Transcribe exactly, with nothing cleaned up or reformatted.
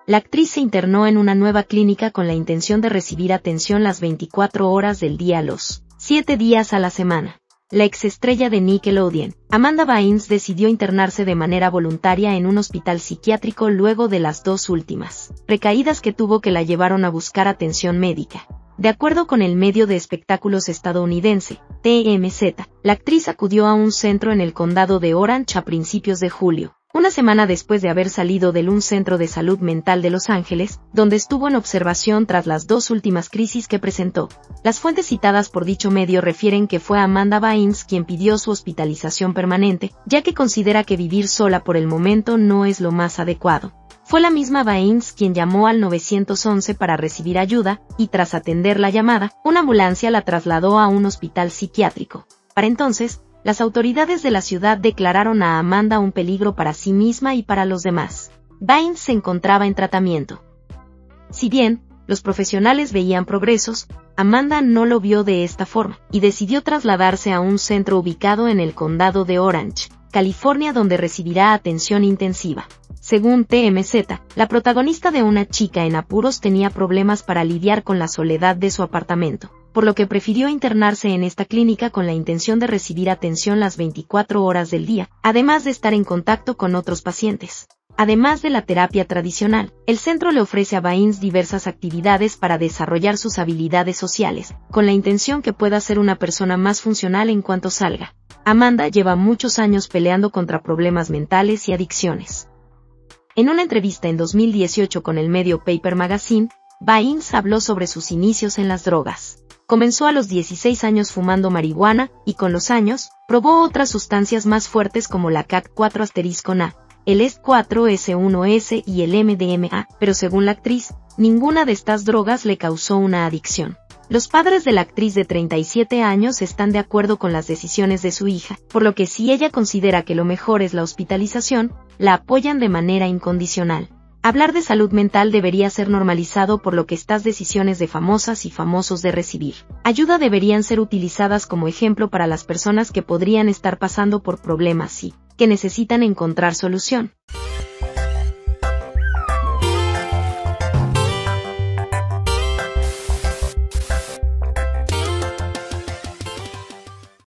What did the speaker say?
la actriz se internó en una nueva clínica con la intención de recibir atención las veinticuatro horas del día a los siete días a la semana. La exestrella de Nickelodeon, Amanda Bynes, decidió internarse de manera voluntaria en un hospital psiquiátrico luego de las dos últimas recaídas que tuvo que la llevaron a buscar atención médica. De acuerdo con el medio de espectáculos estadounidense, T M Z, la actriz acudió a un centro en el condado de Orange a principios de julio, una semana después de haber salido del un centro de salud mental de Los Ángeles, donde estuvo en observación tras las dos últimas crisis que presentó. Las fuentes citadas por dicho medio refieren que fue Amanda Bynes quien pidió su hospitalización permanente, ya que considera que vivir sola por el momento no es lo más adecuado. Fue la misma Bynes quien llamó al nueve once para recibir ayuda, y tras atender la llamada, una ambulancia la trasladó a un hospital psiquiátrico. Para entonces, las autoridades de la ciudad declararon a Amanda un peligro para sí misma y para los demás. Bynes se encontraba en tratamiento. Si bien los profesionales veían progresos, Amanda no lo vio de esta forma, y decidió trasladarse a un centro ubicado en el condado de Orange, California, donde recibirá atención intensiva. Según T M Z, la protagonista de Una chica en apuros tenía problemas para lidiar con la soledad de su apartamento, por lo que prefirió internarse en esta clínica con la intención de recibir atención las veinticuatro horas del día, además de estar en contacto con otros pacientes. Además de la terapia tradicional, el centro le ofrece a Bynes diversas actividades para desarrollar sus habilidades sociales, con la intención que pueda ser una persona más funcional en cuanto salga. Amanda lleva muchos años peleando contra problemas mentales y adicciones. En una entrevista en dos mil dieciocho con el medio Paper Magazine, Bynes habló sobre sus inicios en las drogas. Comenzó a los dieciséis años fumando marihuana, y con los años, probó otras sustancias más fuertes como la C A C cuatro asterisco A, el E S cuatro S uno S y el M D M A, pero según la actriz, ninguna de estas drogas le causó una adicción. Los padres de la actriz de treinta y siete años están de acuerdo con las decisiones de su hija, por lo que si ella considera que lo mejor es la hospitalización, la apoyan de manera incondicional. Hablar de salud mental debería ser normalizado, por lo que estas decisiones de famosas y famosos de recibir ayuda deberían ser utilizadas como ejemplo para las personas que podrían estar pasando por problemas y que necesitan encontrar solución.